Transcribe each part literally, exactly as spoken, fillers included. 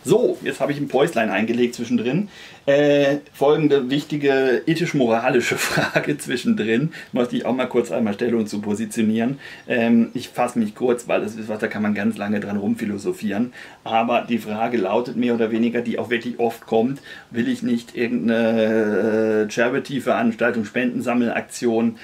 So, jetzt habe ich ein Päuslein eingelegt zwischendrin. Äh, folgende wichtige ethisch-moralische Frage zwischendrin. Möchte ich auch mal kurz einmal Stellung zu positionieren. Ähm, ich fasse mich kurz, weil das ist was, da kann man ganz lange dran rumphilosophieren. Aber die Frage lautet mehr oder weniger, die auch wirklich oft kommt: Will ich nicht irgendeine äh, Charity-Veranstaltung, Spendensammelaktion,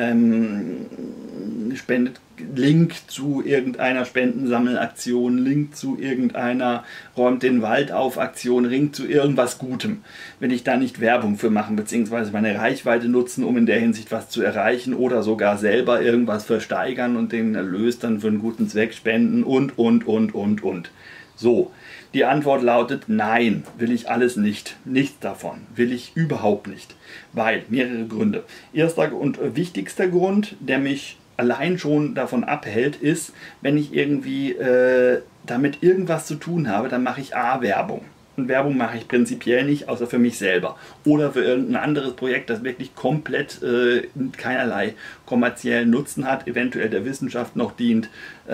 ähm, spendet Link zu irgendeiner Spendensammelaktion, Link zu irgendeiner Räumt den Wald auf Aktion, Link zu irgendwas Gutem. Wenn ich da nicht Werbung für machen, beziehungsweise meine Reichweite nutzen, um in der Hinsicht was zu erreichen oder sogar selber irgendwas versteigern und den Erlös dann für einen guten Zweck spenden und, und, und, und, und. So, die Antwort lautet nein, will ich alles nicht. Nichts davon, will ich überhaupt nicht. Weil, mehrere Gründe. Erster und wichtigster Grund, der mich allein schon davon abhält, ist, wenn ich irgendwie äh, damit irgendwas zu tun habe, dann mache ich A, Werbung. Und Werbung mache ich prinzipiell nicht, außer für mich selber. Oder für irgendein anderes Projekt, das wirklich komplett äh, keinerlei kommerziellen Nutzen hat, eventuell der Wissenschaft noch dient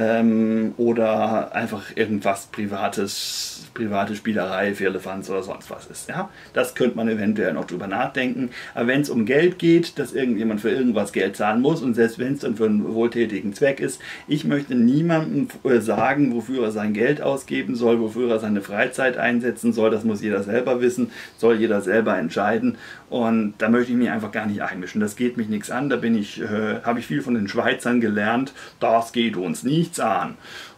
ähm, oder einfach irgendwas Privates, private Spielerei, Firlefanz oder sonst was ist. Ja? Das könnte man eventuell noch drüber nachdenken. Aber wenn es um Geld geht, dass irgendjemand für irgendwas Geld zahlen muss und selbst wenn es dann für einen wohltätigen Zweck ist, ich möchte niemandem sagen, wofür er sein Geld ausgeben soll, wofür er seine Freizeit einsetzen soll. Das muss jeder selber wissen, soll jeder selber entscheiden. Und da möchte ich mich einfach gar nicht einmischen. Das geht mich nichts an. Da bin ich, äh, habe ich viel von den Schweizern gelernt. Das geht uns nichts an.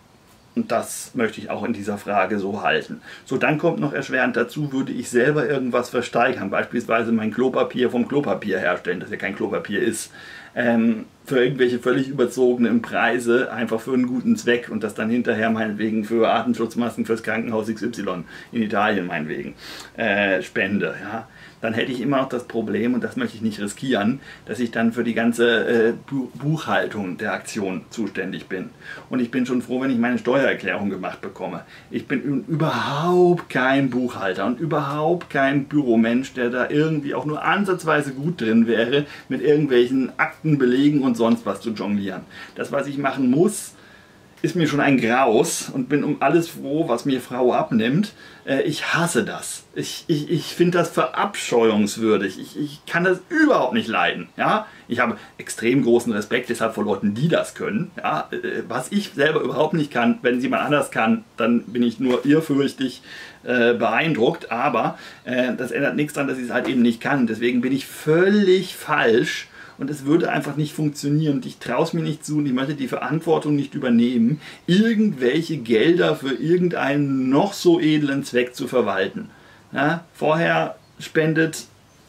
Und das möchte ich auch in dieser Frage so halten. So, dann kommt noch erschwerend dazu, würde ich selber irgendwas versteigern, beispielsweise mein Klopapier vom Klopapier herstellen, das ja kein Klopapier ist, ähm, für irgendwelche völlig überzogenen Preise, einfach für einen guten Zweck und das dann hinterher meinetwegen für Atemschutzmasken fürs Krankenhaus X Y in Italien meinetwegen äh, spende, ja. Dann hätte ich immer noch das Problem, und das möchte ich nicht riskieren, dass ich dann für die ganze äh, Buchhaltung der Aktion zuständig bin. Und ich bin schon froh, wenn ich meine Steuererklärung gemacht bekomme. Ich bin überhaupt kein Buchhalter und überhaupt kein Büromensch, der da irgendwie auch nur ansatzweise gut drin wäre, mit irgendwelchen Akten, Belegen und sonst was zu jonglieren. Das, was ich machen muss, ist mir schon ein Graus und bin um alles froh, was mir Frau abnimmt. Äh, ich hasse das. Ich, ich, ich finde das verabscheuungswürdig. Ich, ich kann das überhaupt nicht leiden. Ja? Ich habe extrem großen Respekt deshalb vor Leuten, die das können. Ja? Äh, was ich selber überhaupt nicht kann, wenn es jemand anders kann, dann bin ich nur irrfürchtig äh, beeindruckt. Aber äh, das ändert nichts daran, dass ich es halt eben nicht kann. Deswegen bin ich völlig falsch. Und es würde einfach nicht funktionieren. Und ich traue es mir nicht zu und ich möchte die Verantwortung nicht übernehmen, irgendwelche Gelder für irgendeinen noch so edlen Zweck zu verwalten. Ja, vorher spendet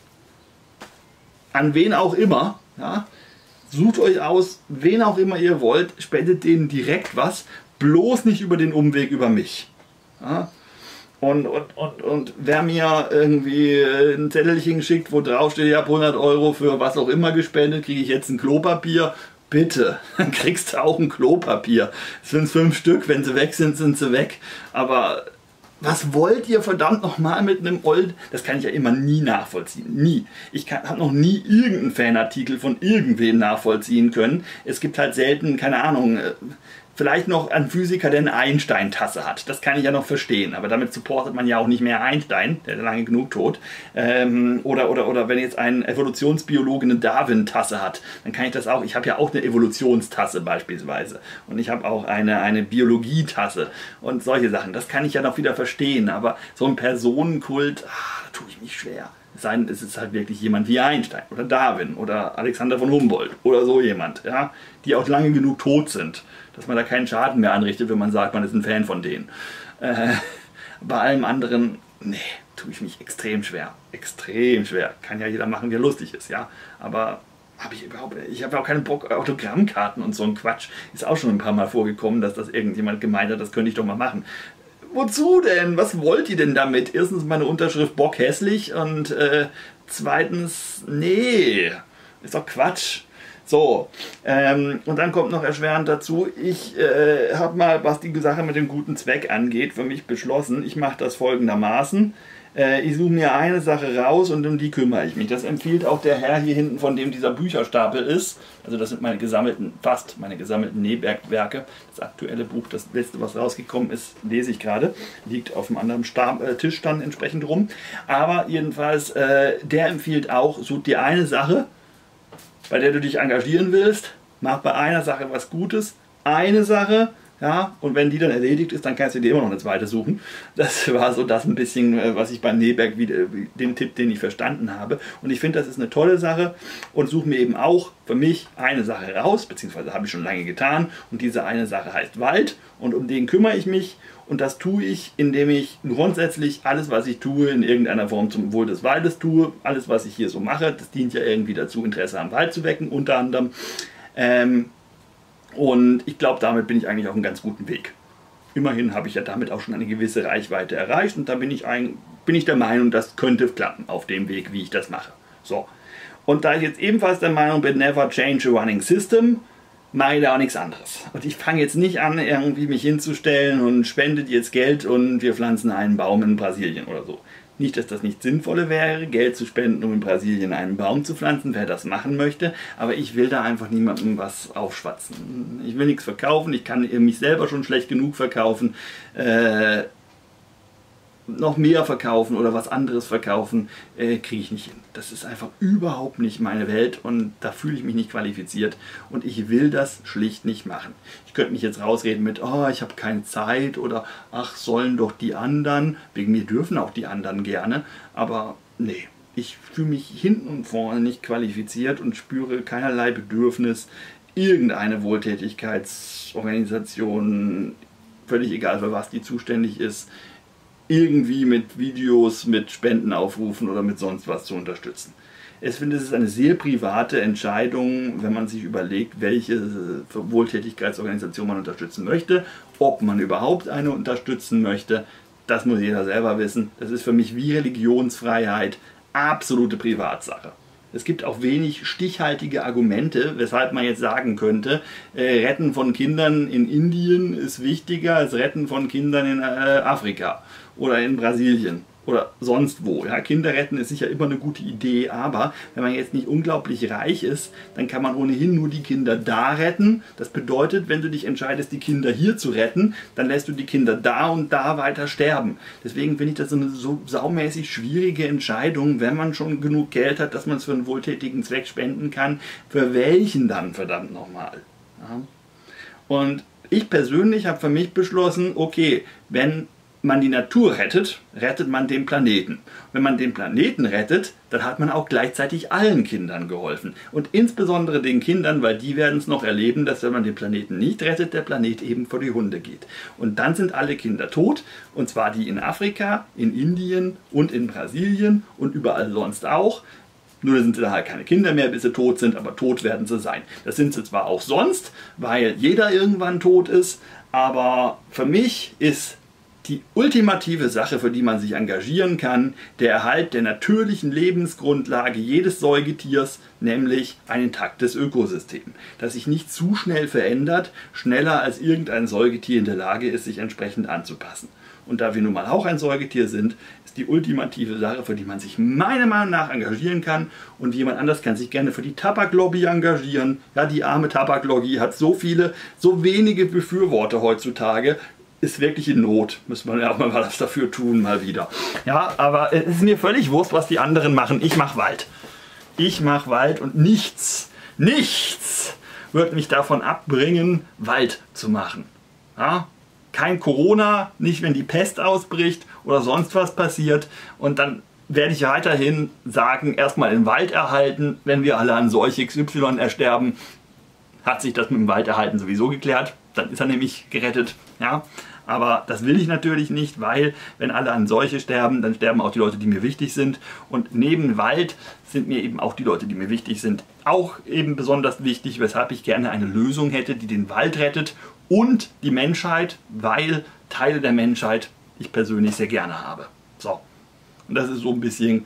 an wen auch immer. Ja, sucht euch aus, wen auch immer ihr wollt, spendet denen direkt was, bloß nicht über den Umweg über mich. Ja. Und, und, und, und wer mir irgendwie ein Zettelchen schickt, wo drauf steht, ich habe hundert Euro für was auch immer gespendet, kriege ich jetzt ein Klopapier, bitte, dann kriegst du auch ein Klopapier. Es sind fünf Stück, wenn sie weg sind, sind sie weg. Aber was wollt ihr verdammt nochmal mit einem Old... Das kann ich ja immer nie nachvollziehen. Nie. Ich habe noch nie irgendeinen Fanartikel von irgendwem nachvollziehen können. Es gibt halt selten, keine Ahnung... Vielleicht noch ein Physiker, der eine Einstein-Tasse hat. Das kann ich ja noch verstehen. Aber damit supportet man ja auch nicht mehr Einstein, der ist lange genug tot. Ähm, oder, oder, oder wenn jetzt ein Evolutionsbiologe eine Darwin-Tasse hat, dann kann ich das auch. Ich habe ja auch eine Evolutionstasse beispielsweise. Und ich habe auch eine, eine Biologietasse und solche Sachen. Das kann ich ja noch wieder verstehen. Aber so ein Personenkult, ach, da tue ich mich schwer. Es sei denn, es ist halt wirklich jemand wie Einstein oder Darwin oder Alexander von Humboldt oder so jemand, ja, die auch lange genug tot sind, dass man da keinen Schaden mehr anrichtet, wenn man sagt, man ist ein Fan von denen. Äh, bei allem anderen, nee, tue ich mich extrem schwer. Extrem schwer. Kann ja jeder machen, der lustig ist, ja. Aber habe ich überhaupt, ich habe auch keinen Bock, Autogrammkarten und so ein Quatsch. Ist auch schon ein paar Mal vorgekommen, dass das irgendjemand gemeint hat, das könnte ich doch mal machen. Wozu denn? Was wollt ihr denn damit? Erstens meine Unterschrift bockhässlich und äh, zweitens, nee, ist doch Quatsch. So, ähm, und dann kommt noch erschwerend dazu, ich äh, habe mal, was die Sache mit dem guten Zweck angeht, für mich beschlossen, ich mache das folgendermaßen. Äh, ich suche mir eine Sache raus und um die kümmere ich mich. Das empfiehlt auch der Herr hier hinten, von dem dieser Bücherstapel ist. Also das sind meine gesammelten, fast meine gesammelten Nähwerke. Das aktuelle Buch, das letzte, was rausgekommen ist, lese ich gerade. Liegt auf einem anderen Stab, äh, Tisch dann entsprechend rum. Aber jedenfalls, äh, der empfiehlt auch, such dir eine Sache, bei der du dich engagieren willst, mach bei einer Sache was Gutes, eine Sache, ja, und wenn die dann erledigt ist, dann kannst du dir immer noch eine zweite suchen. Das war so das ein bisschen, was ich beim Nähwerk, den Tipp, den ich verstanden habe. Und ich finde, das ist eine tolle Sache und suche mir eben auch für mich eine Sache raus, beziehungsweise habe ich schon lange getan. Und diese eine Sache heißt Wald und um den kümmere ich mich. Und das tue ich, indem ich grundsätzlich alles, was ich tue, in irgendeiner Form zum Wohl des Waldes tue. Alles, was ich hier so mache, das dient ja irgendwie dazu, Interesse am Wald zu wecken, unter anderem. Ähm, und ich glaube, damit bin ich eigentlich auf einem ganz guten Weg. Immerhin habe ich ja damit auch schon eine gewisse Reichweite erreicht und da bin ich, ein, bin ich der Meinung, das könnte klappen auf dem Weg, wie ich das mache. So. Und da ich jetzt ebenfalls der Meinung bin, never change a running system, mache ich da auch nichts anderes. Und ich fange jetzt nicht an, irgendwie mich hinzustellen und spendet jetzt Geld und wir pflanzen einen Baum in Brasilien oder so. Nicht, dass das nicht sinnvoll wäre, Geld zu spenden, um in Brasilien einen Baum zu pflanzen, wer das machen möchte. Aber ich will da einfach niemandem was aufschwatzen. Ich will nichts verkaufen, ich kann mich selber schon schlecht genug verkaufen. Äh, noch mehr verkaufen oder was anderes verkaufen, äh, kriege ich nicht hin. Das ist einfach überhaupt nicht meine Welt und da fühle ich mich nicht qualifiziert und ich will das schlicht nicht machen. Ich könnte mich jetzt rausreden mit, oh, ich habe keine Zeit oder ach, sollen doch die anderen, wegen mir dürfen auch die anderen gerne, aber nee, ich fühle mich hinten und vorne nicht qualifiziert und spüre keinerlei Bedürfnis, irgendeine Wohltätigkeitsorganisation, völlig egal für was die zuständig ist, irgendwie mit Videos, mit Spendenaufrufen oder mit sonst was zu unterstützen. Ich finde, es ist eine sehr private Entscheidung, wenn man sich überlegt, welche Wohltätigkeitsorganisation man unterstützen möchte, ob man überhaupt eine unterstützen möchte. Das muss jeder selber wissen. Das ist für mich wie Religionsfreiheit absolute Privatsache. Es gibt auch wenig stichhaltige Argumente, weshalb man jetzt sagen könnte, äh, Retten von Kindern in Indien ist wichtiger als Retten von Kindern in äh, Afrika oder in Brasilien oder sonst wo. Ja, Kinder retten ist sicher immer eine gute Idee, aber wenn man jetzt nicht unglaublich reich ist, dann kann man ohnehin nur die Kinder da retten. Das bedeutet, wenn du dich entscheidest, die Kinder hier zu retten, dann lässt du die Kinder da und da weiter sterben. Deswegen finde ich das so eine so saumäßig schwierige Entscheidung, wenn man schon genug Geld hat, dass man es für einen wohltätigen Zweck spenden kann. Für welchen dann, verdammt nochmal? Ja. Und ich persönlich habe für mich beschlossen, okay, wenn man die Natur rettet, rettet man den Planeten. Wenn man den Planeten rettet, dann hat man auch gleichzeitig allen Kindern geholfen. Und insbesondere den Kindern, weil die werden es noch erleben, dass wenn man den Planeten nicht rettet, der Planet eben vor die Hunde geht. Und dann sind alle Kinder tot, und zwar die in Afrika, in Indien und in Brasilien und überall sonst auch. Nur sind sie halt keine Kinder mehr, bis sie tot sind, aber tot werden sie sein. Das sind sie zwar auch sonst, weil jeder irgendwann tot ist, aber für mich ist die ultimative Sache, für die man sich engagieren kann, der Erhalt der natürlichen Lebensgrundlage jedes Säugetiers, nämlich ein intaktes Ökosystem, das sich nicht zu schnell verändert, schneller als irgendein Säugetier in der Lage ist, sich entsprechend anzupassen. Und da wir nun mal auch ein Säugetier sind, ist die ultimative Sache, für die man sich meiner Meinung nach engagieren kann. Und jemand anders kann sich gerne für die Tabaklobby engagieren. Ja, die arme Tabaklobby hat so viele, so wenige Befürworter heutzutage. Ist wirklich in Not, müssen wir ja auch mal was dafür tun, mal wieder. Ja, aber es ist mir völlig wurscht, was die anderen machen. Ich mache Wald. Ich mache Wald und nichts, nichts wird mich davon abbringen, Wald zu machen. Ja? Kein Corona, nicht wenn die Pest ausbricht oder sonst was passiert. Und dann werde ich weiterhin sagen, erstmal den Wald erhalten. Wenn wir alle an Seuche X Y ersterben, hat sich das mit dem Wald erhalten sowieso geklärt. Dann ist er nämlich gerettet. Ja? Aber das will ich natürlich nicht, weil wenn alle an Seuche sterben, dann sterben auch die Leute, die mir wichtig sind. Und neben Wald sind mir eben auch die Leute, die mir wichtig sind, auch eben besonders wichtig, weshalb ich gerne eine Lösung hätte, die den Wald rettet und die Menschheit, weil Teile der Menschheit ich persönlich sehr gerne habe. So, und das ist so ein bisschen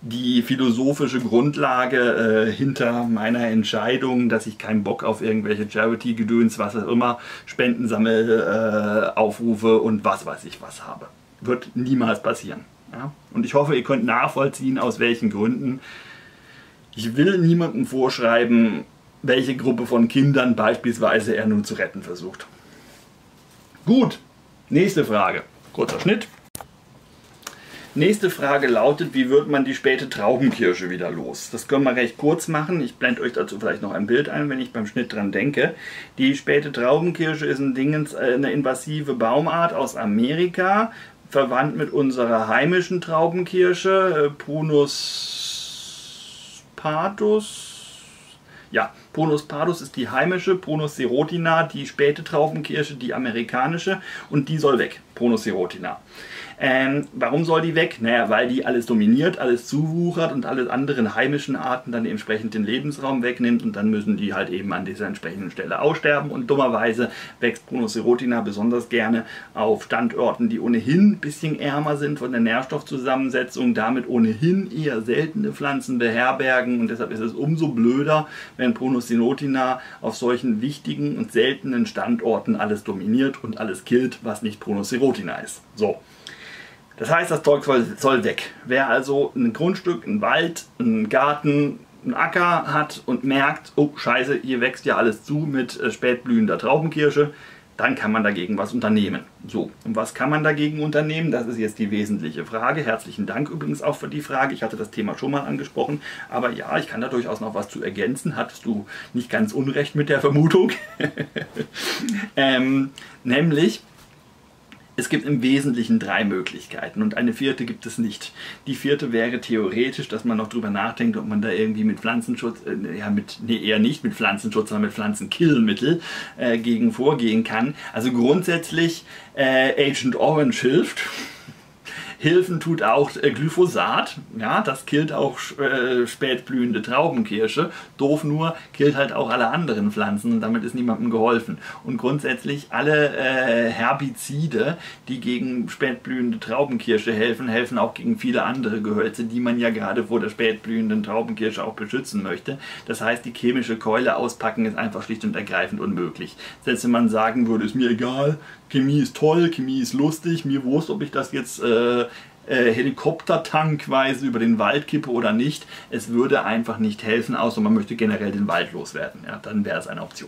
die philosophische Grundlage äh, hinter meiner Entscheidung, dass ich keinen Bock auf irgendwelche Charity-Gedöns, was auch immer, Spendensammel, äh, Aufrufe und was weiß ich was habe. Wird niemals passieren. Ja? Und ich hoffe, ihr könnt nachvollziehen, aus welchen Gründen. Ich will niemandem vorschreiben, welche Gruppe von Kindern beispielsweise er nun zu retten versucht. Gut, nächste Frage. Kurzer Schnitt. Nächste Frage lautet, wie wird man die späte Traubenkirsche wieder los? Das können wir recht kurz machen. Ich blende euch dazu vielleicht noch ein Bild ein, wenn ich beim Schnitt dran denke. Die späte Traubenkirsche ist ein Dingens, eine invasive Baumart aus Amerika, verwandt mit unserer heimischen Traubenkirsche, Prunus pardus. Ja, Prunus pardus ist die heimische, Prunus serotina die späte Traubenkirsche, die amerikanische, und die soll weg, Prunus serotina. Ähm, warum soll die weg? Naja, weil die alles dominiert, alles zuwuchert und alle anderen heimischen Arten dann entsprechend den Lebensraum wegnimmt, und dann müssen die halt eben an dieser entsprechenden Stelle aussterben, und dummerweise wächst Prunus serotina besonders gerne auf Standorten, die ohnehin ein bisschen ärmer sind von der Nährstoffzusammensetzung, damit ohnehin eher seltene Pflanzen beherbergen, und deshalb ist es umso blöder, wenn Prunus serotina auf solchen wichtigen und seltenen Standorten alles dominiert und alles killt, was nicht Prunus serotina ist. So. Das heißt, das Zeug soll, soll weg. Wer also ein Grundstück, einen Wald, einen Garten, einen Acker hat und merkt, oh scheiße, hier wächst ja alles zu mit äh, spätblühender Traubenkirsche, dann kann man dagegen was unternehmen. So, und was kann man dagegen unternehmen? Das ist jetzt die wesentliche Frage. Herzlichen Dank übrigens auch für die Frage. Ich hatte das Thema schon mal angesprochen, aber ja, ich kann da durchaus noch was zu ergänzen. Hattest du nicht ganz unrecht mit der Vermutung? ähm, nämlich... Es gibt im Wesentlichen drei Möglichkeiten, und eine vierte gibt es nicht. Die vierte wäre theoretisch, dass man noch drüber nachdenkt, ob man da irgendwie mit Pflanzenschutz, äh, ja mit, nee, eher nicht mit Pflanzenschutz, sondern mit Pflanzenkillmittel äh, gegen vorgehen kann. Also grundsätzlich äh, Agent Orange hilft. Hilfen tut auch äh, Glyphosat, ja, das killt auch äh, spätblühende Traubenkirsche. Doof nur, killt halt auch alle anderen Pflanzen, und damit ist niemandem geholfen. Und grundsätzlich alle äh, Herbizide, die gegen spätblühende Traubenkirsche helfen, helfen auch gegen viele andere Gehölze, die man ja gerade vor der spätblühenden Traubenkirsche auch beschützen möchte. Das heißt, die chemische Keule auspacken ist einfach schlicht und ergreifend unmöglich. Selbst wenn man sagen würde, ist mir egal, Chemie ist toll, Chemie ist lustig, mir wurscht, ob ich das jetzt äh, äh, Helikoptertankweise über den Wald kippe oder nicht. Es würde einfach nicht helfen, außer man möchte generell den Wald loswerden. Ja, dann wäre es eine Option.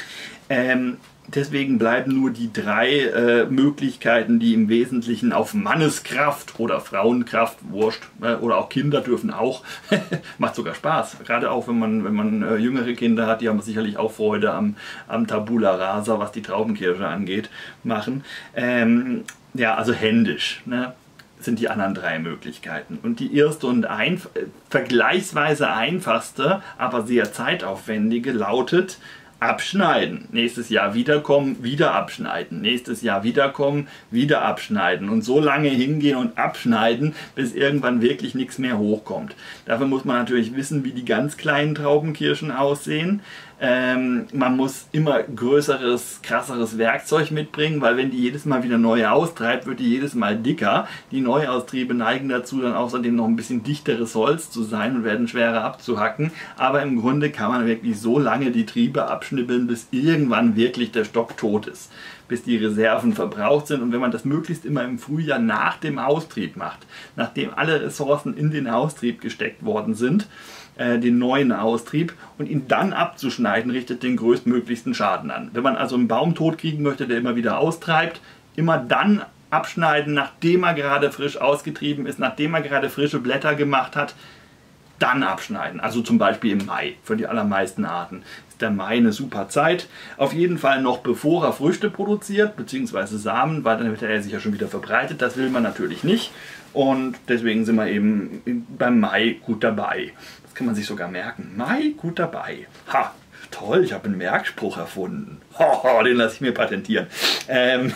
Ähm, deswegen bleiben nur die drei äh, Möglichkeiten, die im Wesentlichen auf Manneskraft oder Frauenkraft, wurscht, äh, oder auch Kinder dürfen auch, macht sogar Spaß. Gerade auch wenn man, wenn man äh, jüngere Kinder hat, die haben sicherlich auch Freude am, am Tabula Rasa, was die Traubenkirsche angeht, machen. Ähm, ja, also händisch, ne? Sind die anderen drei Möglichkeiten. Und die erste und ein, vergleichsweise einfachste, aber sehr zeitaufwendige lautet: abschneiden. Nächstes Jahr wiederkommen, wieder abschneiden. Nächstes Jahr wiederkommen, wieder abschneiden. Und so lange hingehen und abschneiden, bis irgendwann wirklich nichts mehr hochkommt. Dafür muss man natürlich wissen, wie die ganz kleinen Traubenkirschen aussehen. Ähm, man muss immer größeres, krasseres Werkzeug mitbringen, weil wenn die jedes Mal wieder neu austreibt, wird die jedes Mal dicker. Die Neuaustriebe neigen dazu, dann außerdem noch ein bisschen dichteres Holz zu sein und werden schwerer abzuhacken. Aber im Grunde kann man wirklich so lange die Triebe abschnippeln, bis irgendwann wirklich der Stock tot ist, bis die Reserven verbraucht sind. Und wenn man das möglichst immer im Frühjahr nach dem Austrieb macht, nachdem alle Ressourcen in den Austrieb gesteckt worden sind, den neuen Austrieb, und ihn dann abzuschneiden, richtet den größtmöglichsten Schaden an. Wenn man also einen Baum tot kriegen möchte, der immer wieder austreibt, immer dann abschneiden, nachdem er gerade frisch ausgetrieben ist, nachdem er gerade frische Blätter gemacht hat, dann abschneiden. Also zum Beispiel im Mai. Für die allermeisten Arten ist der Mai eine super Zeit. Auf jeden Fall noch bevor er Früchte produziert, beziehungsweise Samen, weil dann wird er sich ja schon wieder verbreitet. Das will man natürlich nicht. Und deswegen sind wir eben beim Mai gut dabei. Das kann man sich sogar merken. Mai gut dabei. Ha, toll, ich habe einen Merkspruch erfunden. Ho, den lasse ich mir patentieren. Ähm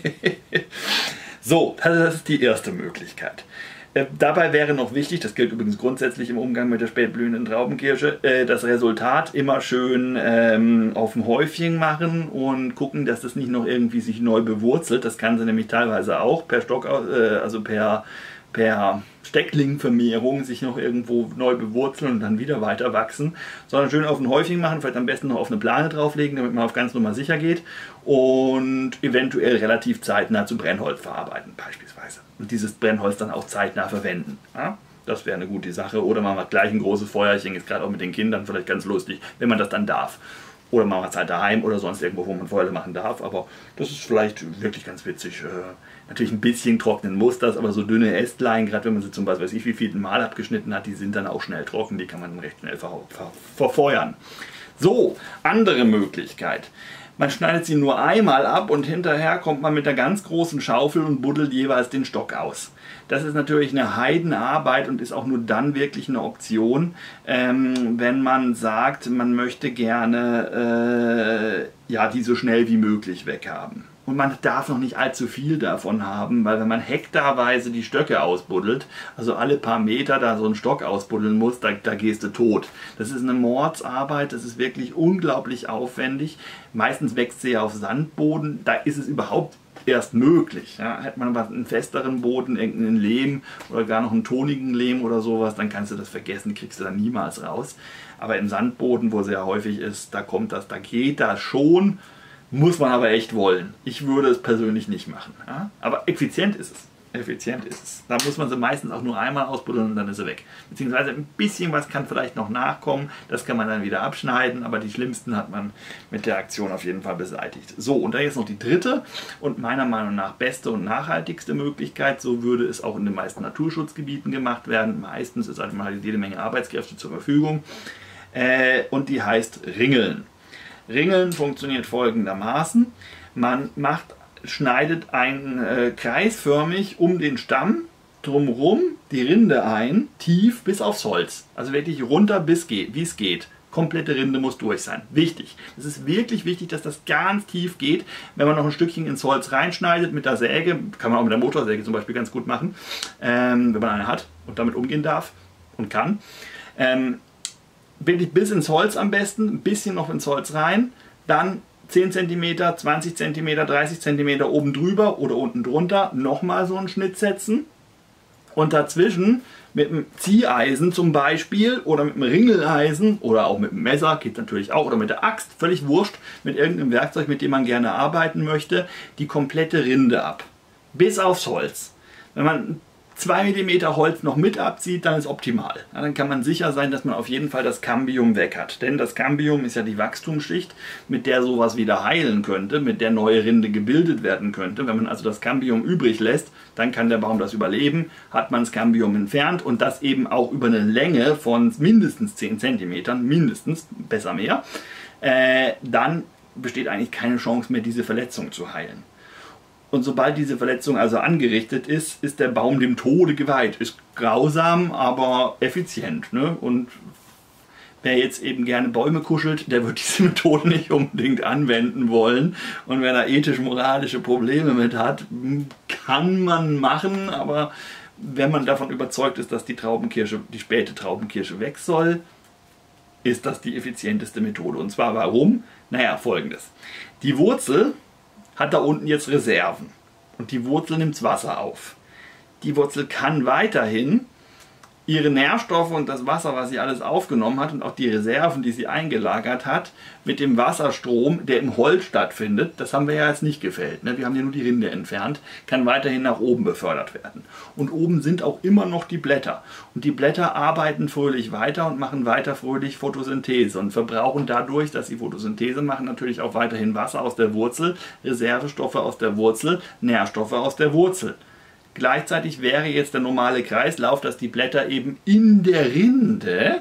so, das ist die erste Möglichkeit. Äh, dabei wäre noch wichtig, das gilt übrigens grundsätzlich im Umgang mit der spätblühenden Traubenkirsche, äh, das Resultat immer schön ähm, auf dem Häufchen machen und gucken, dass das nicht noch irgendwie sich neu bewurzelt. Das kann sie nämlich teilweise auch per Stock, äh, also per per Stecklingvermehrung sich noch irgendwo neu bewurzeln und dann wieder weiter wachsen, sondern schön auf ein Häufchen machen, vielleicht am besten noch auf eine Plane drauflegen, damit man auf ganz Nummer sicher geht und eventuell relativ zeitnah zu Brennholz verarbeiten beispielsweise. Und dieses Brennholz dann auch zeitnah verwenden. Ja? Das wäre eine gute Sache. Oder man macht gleich ein großes Feuerchen, ist gerade auch mit den Kindern vielleicht ganz lustig, wenn man das dann darf. Oder man macht es halt daheim oder sonst irgendwo, wo man Feuer machen darf. Aber das ist vielleicht wirklich ganz witzig. Natürlich ein bisschen trocknen muss das, aber so dünne Ästlein, gerade wenn man sie zum Beispiel weiß ich wie viel Mal abgeschnitten hat, die sind dann auch schnell trocken, die kann man dann recht schnell ver ver verfeuern. So, andere Möglichkeit. Man schneidet sie nur einmal ab und hinterher kommt man mit einer ganz großen Schaufel und buddelt jeweils den Stock aus. Das ist natürlich eine Heidenarbeit und ist auch nur dann wirklich eine Option, ähm, wenn man sagt, man möchte gerne äh, ja, die so schnell wie möglich weghaben. Und man darf noch nicht allzu viel davon haben, weil wenn man hektarweise die Stöcke ausbuddelt, also alle paar Meter da so einen Stock ausbuddeln muss, da, da gehst du tot. Das ist eine Mordsarbeit, das ist wirklich unglaublich aufwendig. Meistens wächst sie ja auf Sandboden, da ist es überhaupt erst möglich. Ja, hätte man aber einen festeren Boden, irgendeinen Lehm oder gar noch einen tonigen Lehm oder sowas, dann kannst du das vergessen, kriegst du dann niemals raus. Aber im Sandboden, wo sehr häufig ist, da kommt das, da geht das schon. Muss man aber echt wollen. Ich würde es persönlich nicht machen. Ja? Aber effizient ist es. Effizient ist es. Da muss man sie meistens auch nur einmal ausbuddeln und dann ist sie weg. Beziehungsweise ein bisschen was kann vielleicht noch nachkommen. Das kann man dann wieder abschneiden. Aber die schlimmsten hat man mit der Aktion auf jeden Fall beseitigt. So, und da jetzt noch die dritte und meiner Meinung nach beste und nachhaltigste Möglichkeit. So würde es auch in den meisten Naturschutzgebieten gemacht werden. Meistens ist einfach mal jede Menge Arbeitskräfte zur Verfügung. Äh, und die heißt Ringeln. Ringeln funktioniert folgendermaßen. Man macht, schneidet ein äh, kreisförmig um den Stamm drumherum die Rinde ein, tief bis aufs Holz. Also wirklich runter bis geht, wie es geht. Komplette Rinde muss durch sein. Wichtig. Es ist wirklich wichtig, dass das ganz tief geht. Wenn man noch ein Stückchen ins Holz reinschneidet mit der Säge, kann man auch mit der Motorsäge zum Beispiel ganz gut machen, ähm, wenn man eine hat und damit umgehen darf und kann. Ähm, wirklich bis ins Holz am besten, ein bisschen noch ins Holz rein, dann zehn Zentimeter, zwanzig Zentimeter, dreißig Zentimeter oben drüber oder unten drunter nochmal so einen Schnitt setzen und dazwischen mit einem Zieheisen zum Beispiel oder mit einem Ringeleisen oder auch mit einem Messer, geht natürlich auch, oder mit der Axt, völlig wurscht, mit irgendeinem Werkzeug, mit dem man gerne arbeiten möchte, die komplette Rinde ab, bis aufs Holz. Wenn man zwei Millimeter Holz noch mit abzieht, dann ist optimal. Ja, dann kann man sicher sein, dass man auf jeden Fall das Cambium weg hat. Denn das Cambium ist ja die Wachstumsschicht, mit der sowas wieder heilen könnte, mit der neue Rinde gebildet werden könnte. Wenn man also das Cambium übrig lässt, dann kann der Baum das überleben. Hat man das Cambium entfernt und das eben auch über eine Länge von mindestens zehn Zentimetern, mindestens, besser mehr, äh, dann besteht eigentlich keine Chance mehr, diese Verletzung zu heilen. Und sobald diese Verletzung also angerichtet ist, ist der Baum dem Tode geweiht. Ist grausam, aber effizient. Ne? Und wer jetzt eben gerne Bäume kuschelt, der wird diese Methode nicht unbedingt anwenden wollen. Und wer da ethisch-moralische Probleme mit hat, kann man machen. Aber wenn man davon überzeugt ist, dass die Traubenkirsche, die späte Traubenkirsche weg soll, ist das die effizienteste Methode. Und zwar warum? Naja, folgendes. Die Wurzel hat da unten jetzt Reserven und die Wurzel nimmt Wasser auf. Die Wurzel kann weiterhin ihre Nährstoffe und das Wasser, was sie alles aufgenommen hat und auch die Reserven, die sie eingelagert hat, mit dem Wasserstrom, der im Holz stattfindet, das haben wir ja jetzt nicht gefällt, ne? Wir haben ja nur die Rinde entfernt, kann weiterhin nach oben befördert werden. Und oben sind auch immer noch die Blätter. Und die Blätter arbeiten fröhlich weiter und machen weiter fröhlich Photosynthese und verbrauchen dadurch, dass sie Photosynthese machen, natürlich auch weiterhin Wasser aus der Wurzel, Reservestoffe aus der Wurzel, Nährstoffe aus der Wurzel. Gleichzeitig wäre jetzt der normale Kreislauf, dass die Blätter eben in der Rinde,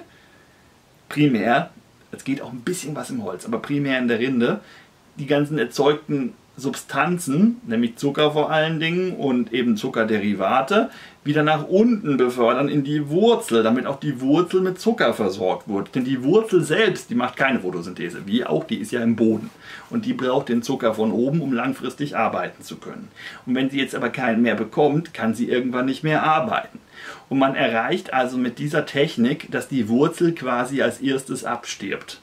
primär, es geht auch ein bisschen was im Holz, aber primär in der Rinde, die ganzen erzeugten Substanzen, nämlich Zucker vor allen Dingen und eben Zuckerderivate, wieder nach unten befördern in die Wurzel, damit auch die Wurzel mit Zucker versorgt wird. Denn die Wurzel selbst, die macht keine Photosynthese, wie auch, die ist ja im Boden. Und die braucht den Zucker von oben, um langfristig arbeiten zu können. Und wenn sie jetzt aber keinen mehr bekommt, kann sie irgendwann nicht mehr arbeiten. Und man erreicht also mit dieser Technik, dass die Wurzel quasi als erstes abstirbt.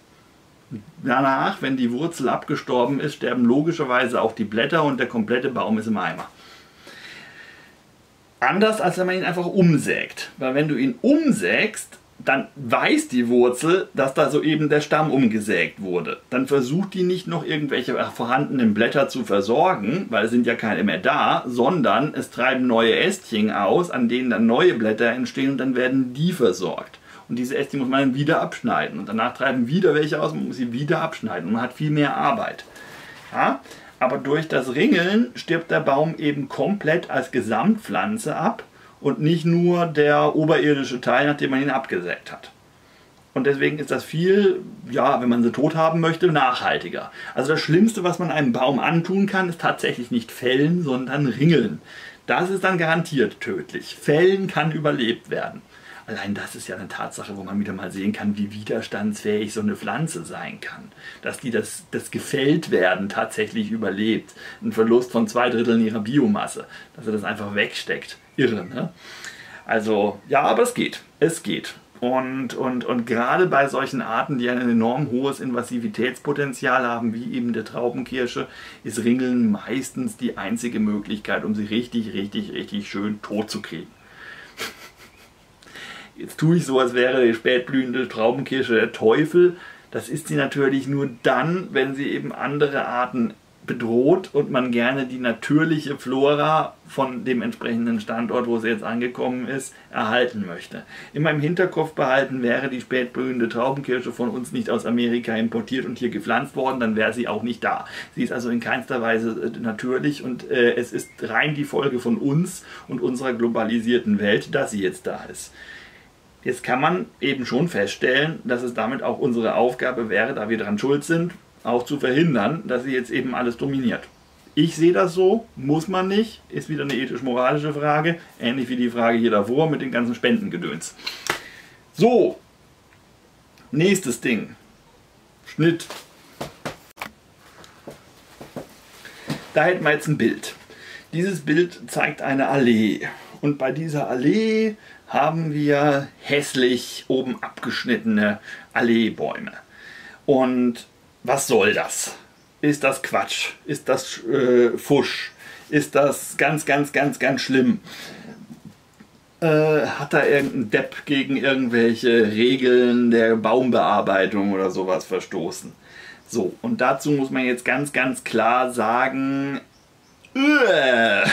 Danach, wenn die Wurzel abgestorben ist, sterben logischerweise auch die Blätter und der komplette Baum ist im Eimer. Anders als wenn man ihn einfach umsägt. Weil wenn du ihn umsägst, dann weiß die Wurzel, dass da soeben der Stamm umgesägt wurde. Dann versucht die nicht noch irgendwelche vorhandenen Blätter zu versorgen, weil es sind ja keine mehr da, sondern es treiben neue Ästchen aus, an denen dann neue Blätter entstehen und dann werden die versorgt. Und diese Ästchen muss man dann wieder abschneiden und danach treiben wieder welche aus und man muss sie wieder abschneiden und man hat viel mehr Arbeit. Ja? Aber durch das Ringeln stirbt der Baum eben komplett als Gesamtpflanze ab und nicht nur der oberirdische Teil, nachdem man ihn abgesägt hat. Und deswegen ist das viel, ja, wenn man sie tot haben möchte, nachhaltiger. Also das Schlimmste, was man einem Baum antun kann, ist tatsächlich nicht fällen, sondern ringeln. Das ist dann garantiert tödlich. Fällen kann überlebt werden. Allein das ist ja eine Tatsache, wo man wieder mal sehen kann, wie widerstandsfähig so eine Pflanze sein kann. Dass die das, das Gefälltwerden tatsächlich überlebt. Ein Verlust von zwei Dritteln ihrer Biomasse. Dass er das einfach wegsteckt. Irre, ne? Also, ja, aber es geht. Es geht. Und, und, und gerade bei solchen Arten, die ein enorm hohes Invasivitätspotenzial haben, wie eben der Traubenkirsche, ist Ringeln meistens die einzige Möglichkeit, um sie richtig, richtig, richtig schön tot zu kriegen. Jetzt tue ich so, als wäre die spätblühende Traubenkirsche der Teufel. Das ist sie natürlich nur dann, wenn sie eben andere Arten bedroht und man gerne die natürliche Flora von dem entsprechenden Standort, wo sie jetzt angekommen ist, erhalten möchte. Immer im Hinterkopf behalten, wäre die spätblühende Traubenkirsche von uns nicht aus Amerika importiert und hier gepflanzt worden, dann wäre sie auch nicht da. Sie ist also in keinster Weise natürlich und äh, es ist rein die Folge von uns und unserer globalisierten Welt, dass sie jetzt da ist. Jetzt kann man eben schon feststellen, dass es damit auch unsere Aufgabe wäre, da wir daran schuld sind, auch zu verhindern, dass sie jetzt eben alles dominiert. Ich sehe das so, muss man nicht, ist wieder eine ethisch-moralische Frage, ähnlich wie die Frage hier davor mit den ganzen Spendengedöns. So, nächstes Ding. Schnitt. Da hätten wir jetzt ein Bild. Dieses Bild zeigt eine Allee. Und bei dieser Allee haben wir hässlich oben abgeschnittene Alleebäume. Und was soll das? Ist das Quatsch? Ist das äh, Fusch? Ist das ganz, ganz, ganz, ganz schlimm? Äh, hat da irgendein Depp gegen irgendwelche Regeln der Baumbearbeitung oder sowas verstoßen? So, und dazu muss man jetzt ganz, ganz klar sagen, äh,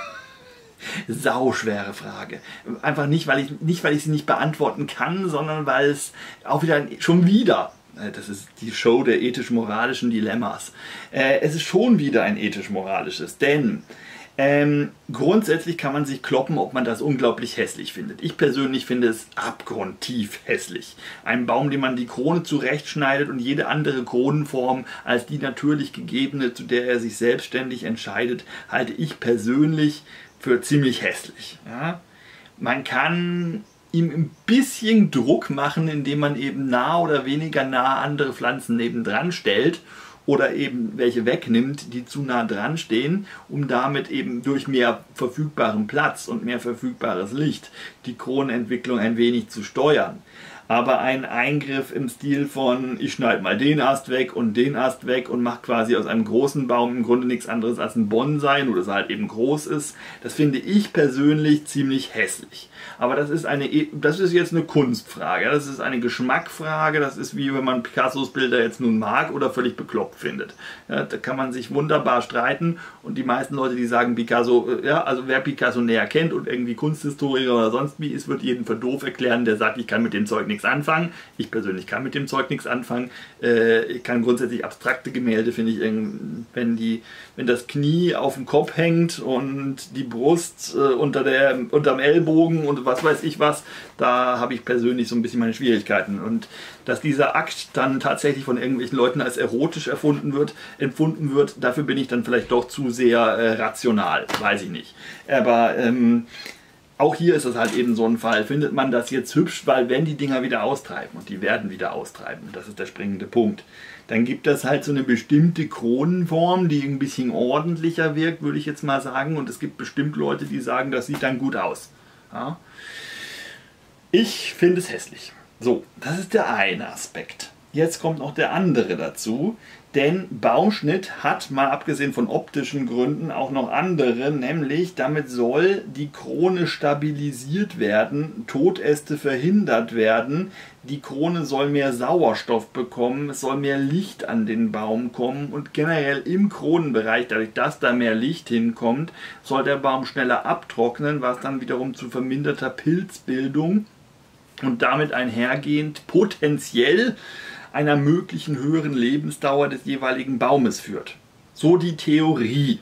sauschwere Frage. Einfach nicht, weil ich, nicht, weil ich sie nicht beantworten kann, sondern weil es auch wieder schon wieder, das ist die Show der ethisch-moralischen Dilemmas, äh, es ist schon wieder ein ethisch-moralisches, denn ähm, grundsätzlich kann man sich kloppen, ob man das unglaublich hässlich findet. Ich persönlich finde es abgrundtief hässlich. Ein Baum, dem man die Krone zurechtschneidet und jede andere Kronenform als die natürlich gegebene, zu der er sich selbstständig entscheidet, halte ich persönlich für ziemlich hässlich. Ja? Man kann ihm ein bisschen Druck machen, indem man eben nah oder weniger nah andere Pflanzen nebendran stellt oder eben welche wegnimmt, die zu nah dran stehen, um damit eben durch mehr verfügbaren Platz und mehr verfügbares Licht die Kronenentwicklung ein wenig zu steuern. Aber ein Eingriff im Stil von, ich schneide mal den Ast weg und den Ast weg und mache quasi aus einem großen Baum im Grunde nichts anderes als ein Bonsai, nur dass er halt eben groß ist, das finde ich persönlich ziemlich hässlich. Aber das ist, eine, das ist jetzt eine Kunstfrage, das ist eine Geschmackfrage, das ist wie wenn man Picassos Bilder jetzt nun mag oder völlig bekloppt findet. Ja, da kann man sich wunderbar streiten und die meisten Leute, die sagen Picasso, ja, also wer Picasso näher kennt und irgendwie Kunsthistoriker oder sonst wie ist, wird jeden für doof erklären, der sagt, ich kann mit dem Zeug nichts anfangen. Ich persönlich kann mit dem Zeug nichts anfangen. Äh, ich kann grundsätzlich abstrakte Gemälde, finde ich, wenn, die, wenn das Knie auf dem Kopf hängt und die Brust äh, unter der, unterm Ellbogen und was weiß ich was, da habe ich persönlich so ein bisschen meine Schwierigkeiten. Und dass dieser Akt dann tatsächlich von irgendwelchen Leuten als erotisch erfunden wird, empfunden wird, dafür bin ich dann vielleicht doch zu sehr äh, rational, weiß ich nicht. Aber ähm, auch hier ist es halt eben so ein Fall. Findet man das jetzt hübsch, weil wenn die Dinger wieder austreiben, und die werden wieder austreiben, das ist der springende Punkt, dann gibt das halt so eine bestimmte Kronenform, die ein bisschen ordentlicher wirkt, würde ich jetzt mal sagen. Und es gibt bestimmt Leute, die sagen, das sieht dann gut aus. Ja? Ich finde es hässlich. So, das ist der eine Aspekt. Jetzt kommt noch der andere dazu. Denn Baumschnitt hat, mal abgesehen von optischen Gründen, auch noch andere, nämlich damit soll die Krone stabilisiert werden, Todäste verhindert werden, die Krone soll mehr Sauerstoff bekommen, es soll mehr Licht an den Baum kommen und generell im Kronenbereich, dadurch, dass da mehr Licht hinkommt, soll der Baum schneller abtrocknen, was dann wiederum zu verminderter Pilzbildung und damit einhergehend potenziell einer möglichen höheren Lebensdauer des jeweiligen Baumes führt. So die Theorie.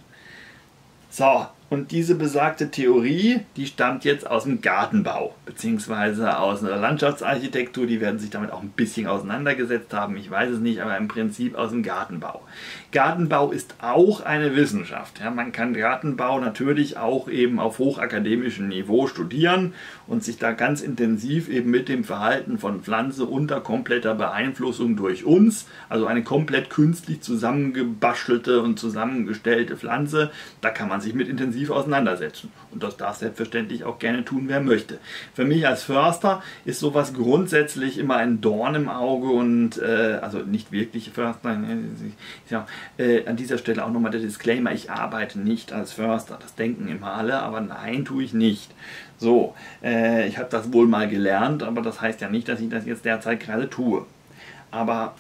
So, und diese besagte Theorie, die stammt jetzt aus dem Gartenbau, beziehungsweise aus einer Landschaftsarchitektur, die werden sich damit auch ein bisschen auseinandergesetzt haben, ich weiß es nicht, aber im Prinzip aus dem Gartenbau. Gartenbau ist auch eine Wissenschaft. Ja, man kann Gartenbau natürlich auch eben auf hochakademischem Niveau studieren und sich da ganz intensiv eben mit dem Verhalten von Pflanze unter kompletter Beeinflussung durch uns, also eine komplett künstlich zusammengebastelte und zusammengestellte Pflanze, da kann man sich mit intensiv auseinandersetzen. Und das darf selbstverständlich auch gerne tun, wer möchte. Für mich als Förster ist sowas grundsätzlich immer ein Dorn im Auge und, äh, also nicht wirklich Förster, ja, äh, an dieser Stelle auch nochmal der Disclaimer, ich arbeite nicht als Förster, das denken immer alle, aber nein, tue ich nicht. So, äh, ich habe das wohl mal gelernt, aber das heißt ja nicht, dass ich das jetzt derzeit gerade tue. Aber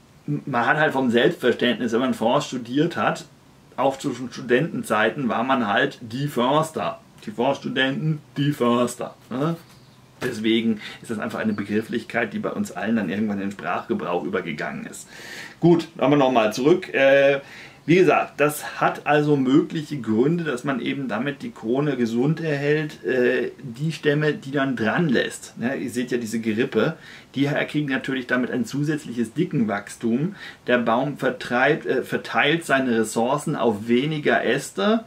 man hat halt vom Selbstverständnis, wenn man Forst studiert hat, auch zu Studentenzeiten war man halt die Förster. Die Forststudenten, die Förster. Ne? Deswegen ist das einfach eine Begrifflichkeit, die bei uns allen dann irgendwann in den Sprachgebrauch übergegangen ist. Gut, kommen wir nochmal zurück. Äh, wie gesagt, das hat also mögliche Gründe, dass man eben damit die Krone gesund erhält. Äh, die Stämme, die dann dran lässt, ne? Ihr seht ja diese Gerippe, die kriegen natürlich damit ein zusätzliches Dickenwachstum. Der Baum vertreibt, äh, verteilt seine Ressourcen auf weniger Äste,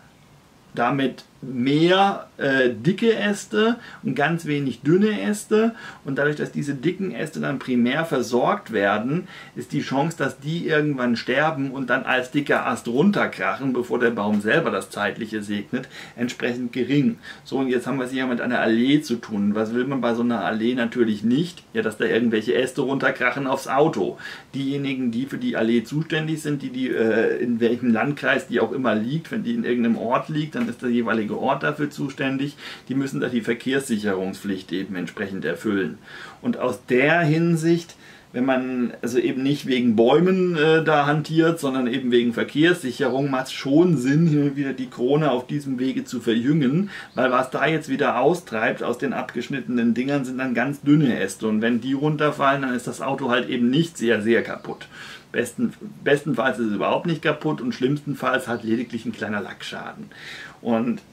damit mehr äh, dicke Äste und ganz wenig dünne Äste, und dadurch, dass diese dicken Äste dann primär versorgt werden, ist die Chance, dass die irgendwann sterben und dann als dicker Ast runterkrachen, bevor der Baum selber das Zeitliche segnet, entsprechend gering. So, und jetzt haben wir es hier mit einer Allee zu tun. Was will man bei so einer Allee natürlich nicht? Ja, dass da irgendwelche Äste runterkrachen aufs Auto. Diejenigen, die für die Allee zuständig sind, die, die äh, in welchem Landkreis die auch immer liegt, wenn die in irgendeinem Ort liegt, dann ist der jeweilige Ort dafür zuständig, die müssen da die Verkehrssicherungspflicht eben entsprechend erfüllen. Und aus der Hinsicht, wenn man also eben nicht wegen Bäumen äh, da hantiert, sondern eben wegen Verkehrssicherung, macht es schon Sinn, hin und wieder die Krone auf diesem Wege zu verjüngen, weil was da jetzt wieder austreibt aus den abgeschnittenen Dingern sind dann ganz dünne Äste, und wenn die runterfallen, dann ist das Auto halt eben nicht sehr, sehr kaputt. Besten, bestenfalls ist es überhaupt nicht kaputt und schlimmstenfalls hat lediglich ein kleiner Lackschaden. Und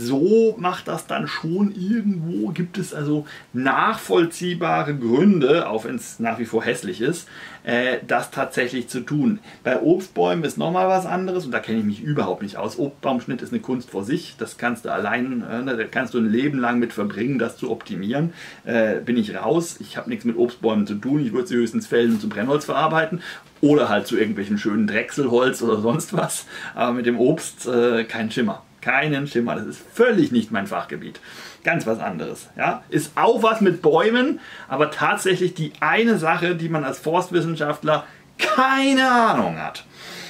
so macht das dann schon irgendwo, gibt es also nachvollziehbare Gründe, auch wenn es nach wie vor hässlich ist, äh, das tatsächlich zu tun. Bei Obstbäumen ist nochmal was anderes, und da kenne ich mich überhaupt nicht aus. Obstbaumschnitt ist eine Kunst vor sich, das kannst du allein, äh, da kannst du ein Leben lang mit verbringen, das zu optimieren. Äh, bin ich raus, ich habe nichts mit Obstbäumen zu tun, ich würde sie höchstens fällen und zu Brennholz verarbeiten. Oder halt zu irgendwelchem schönen Drechselholz oder sonst was, aber mit dem Obst äh, kein Schimmer. Keinen Schimmer, das ist völlig nicht mein Fachgebiet. Ganz was anderes. Ja? Ist auch was mit Bäumen, aber tatsächlich die eine Sache, die man als Forstwissenschaftler keine Ahnung hat.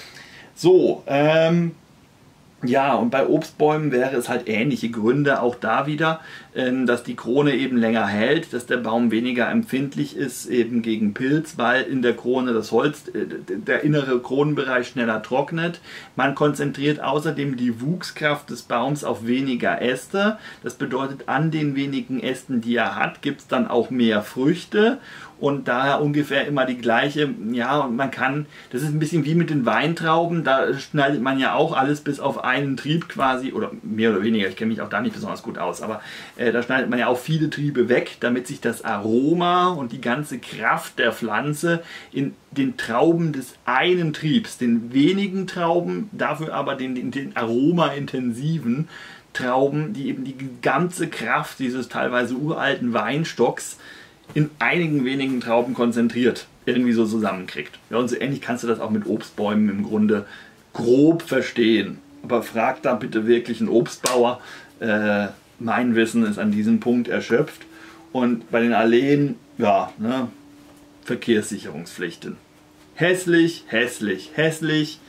So, ähm, ja, und bei Obstbäumen wäre es halt ähnliche Gründe, auch da wieder, ähm, dass die Krone eben länger hält, dass der Baum weniger empfindlich ist eben gegen Pilz, weil in der Krone das Holz, äh, der innere Kronenbereich schneller trocknet. Man konzentriert außerdem die Wuchskraft des Baums auf weniger Äste. Das bedeutet, an den wenigen Ästen, die er hat, gibt es dann auch mehr Früchte. Und daher ungefähr immer die gleiche, ja, und man kann, das ist ein bisschen wie mit den Weintrauben, da schneidet man ja auch alles bis auf einen Trieb quasi, oder mehr oder weniger, ich kenne mich auch da nicht besonders gut aus, aber äh, da schneidet man ja auch viele Triebe weg, damit sich das Aroma und die ganze Kraft der Pflanze in den Trauben des einen Triebs, den wenigen Trauben, dafür aber den, den, den aromaintensiven Trauben, die eben die ganze Kraft dieses teilweise uralten Weinstocks in einigen wenigen Trauben konzentriert irgendwie so zusammenkriegt. Ja, und so ähnlich kannst du das auch mit Obstbäumen im Grunde grob verstehen. Aber frag da bitte wirklich einen Obstbauer. Äh, mein Wissen ist an diesem Punkt erschöpft. Und bei den Alleen, ja, ne, Verkehrssicherungspflichten. Hässlich, hässlich, hässlich.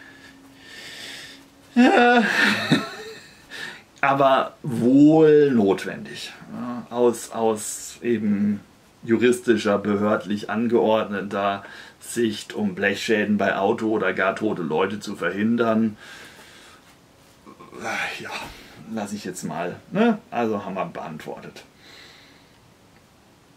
Ja. Aber wohl notwendig. Ja, aus, aus eben juristischer, behördlich angeordneter Sicht, um Blechschäden bei Auto oder gar tote Leute zu verhindern. Ja, lasse ich jetzt mal. Ne? Also haben wir beantwortet.